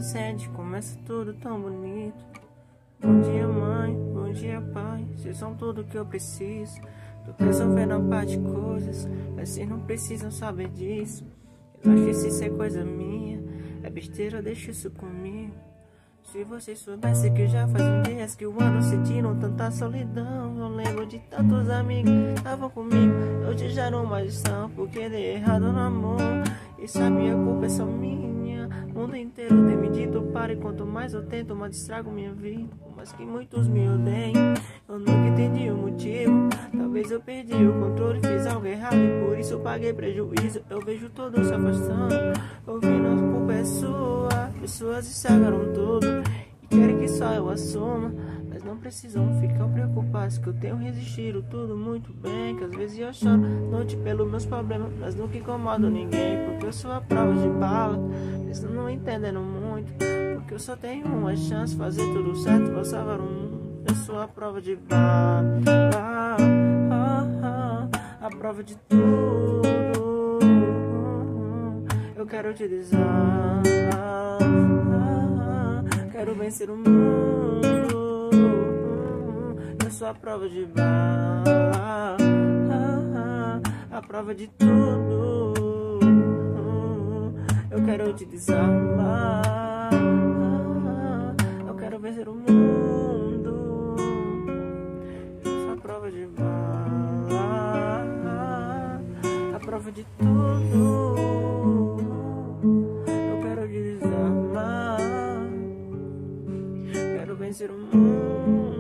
inocente, começa tudo tão bonito. Bom dia mãe, bom dia pai, vocês são tudo que eu preciso. Tô resolvendo uma parte de coisas, mas vocês não precisam saber disso. Eu acho que se isso é coisa minha, é besteira, deixa isso comigo. Se vocês soubessem que já faz dias que o ano sentiram tanta solidão. Eu lembro de tantos amigos que estavam comigo, hoje já não mais estão, porque dei errado no amor. E sabe, a culpa é só minha. O mundo inteiro tem me dito para, e quanto mais eu tento, mais estrago minha vida. Por mais que muitos me odeiem, eu nunca entendi o motivo. Talvez eu perdi o controle, fiz algo errado e por isso eu paguei prejuízo. Eu vejo todos se afastando, ouvindo a culpa é sua. Pessoas estragaram tudo e querem que só eu assuma, mas não precisam ficar preocupados que eu tenho resistido tudo muito bem. Que às vezes eu choro noite pelos meus problemas, mas nunca incomodo ninguém, porque eu sou a prova de bala. Eles não entendendo muito, porque eu só tenho uma chance, fazer tudo certo, vou salvar o mundo. Eu sou a prova de bala, a prova de tudo. Eu quero te dizer, quero vencer o mundo. Eu sou a prova de bala, a prova de tudo. Eu quero te desarmar. Eu quero vencer o mundo. Eu sou a prova de bala, a prova de tudo. Eu quero te desarmar. Quero vencer o mundo.